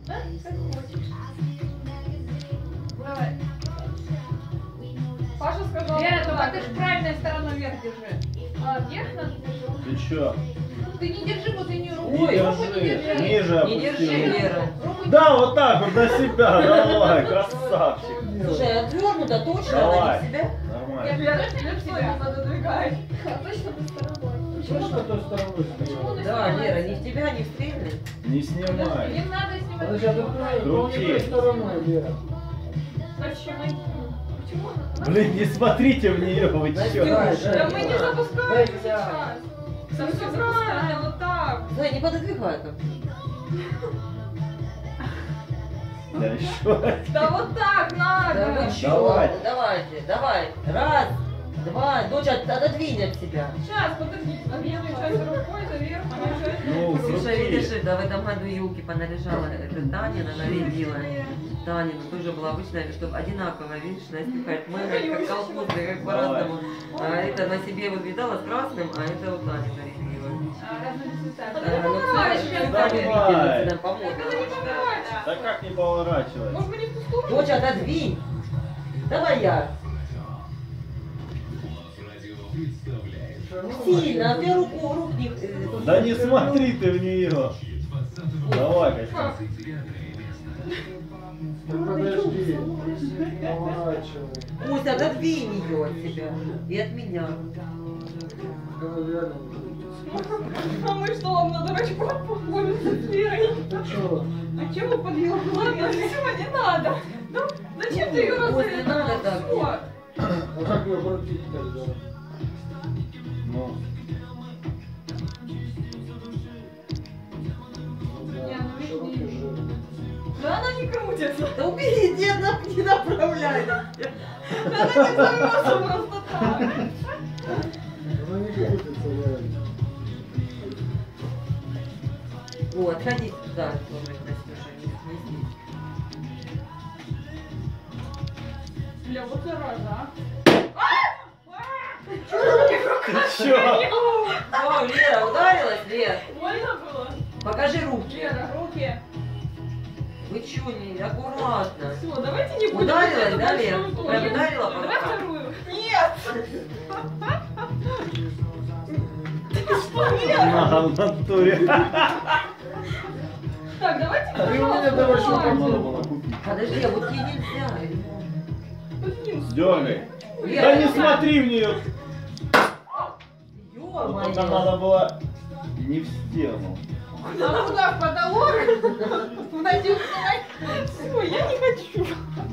Да? Как хочешь. Давай. Паша сказал... Лера, только ты же правильной стороной вверх держи. А, вверх надо держать? Ты чё? Ты не держи вот и не руку. Не Руку не держи, держи. ниже Не опусти. держи, Лера. Руку не Да, вот так вот на себя, давай, красавчик. Слушай, отвернуто точно, Давай. она не себя? Нормально. Лера, вверх себя надо двигать. А точно по стороной. Точно той стороной Почему стоял? он Да, Лера, ни в тебя, ни в стрельны. Не Не снимай. надо снимать. Подожди, а ты Крути. той стороной, Лера. Почему? Почему она? Блин, не смотрите в нее, вы чё? Настюша. Да мы не запускаем Дай сейчас. Совсем правильно, вот так. Зай, не пододвигай как. Да еще. Да вот так Да надо. вы чё? Давай. Давайте, давай. Раз, два. Дочь, отодвинь от себя. Сейчас, подожди. Объединю часть рукой, это вверх, а часть... Ну, Слушай, крути. видишь, да, в этом году елки понаряжала это Танина, нарядила. Танина тоже была обычная, чтобы одинаково, видишь, Настя как мы, как колхозы, как по-разному. А это на себе вот видала с красным, а это вот Таня нарядила. Разными цветами. Да, Ну, давай, кстати, сейчас да, давай. любительница, нам Это помогла. не помогает. Да как не поворачивать? Может быть, не в ту сторону? Дочь, отодвинь. Давай я. Сильно, а ты рук не... Да не смотри ты в нее. Давай, Катя. Ну подожди. Поворачивай. Пусть отодвинь ее от себя и от меня. Давай реально. А мы что, вам на дурачку пользоваться с Лерой? Ты чё? А чего под ее Ладно, все, не надо. Ну, зачем ты ее Ой, не разрезала? надо так. Всё. А как ее крутить тогда? Ну, Не, ну видишь, Широкий не- жир. Да она не крутится. Да убери, не направляй. Она не взорвется просто так. Она не крутится реально. О, отходи туда, тоже, Настюша, не здесь. Бля, вот зараза, ты чё? О, Лера, ударилась, Лера? а? Больно было? Покажи руки. Лера, руки. Вы чё, не аккуратно. Все, давайте не будем. Ударилась, эту да, большую Лер? тоже. Прям ударила по Давай рукам? вторую. Нет! Что, нет? На, в натуре. Так, давайте, А ты у меня давай пожалуйста, шутку. Надо давай. было купить. Подожди, а вот ей нельзя. Блин, Дергай. Лера, Да не смотри в нее. Ё-моё. Только надо было не в стену. а куда, в потолок? Все, я не хочу.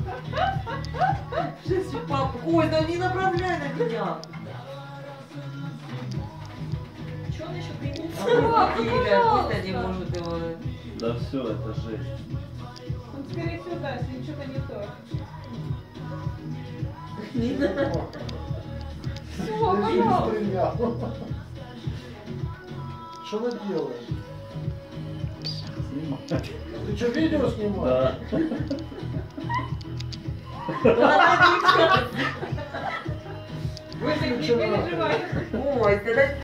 Пап, ой, да не направляй на меня. Че он еще принес? А вот Юля, пусть не может его... Да все, это жесть. Он скорее всего, да, если что-то не то. Не надо. Все, Я же не пожалуйста. стрелял. Что она делает? Снимай. Ты что, видео снимаешь? Да. Вы так не Выключена. переживайте. Ой, тогда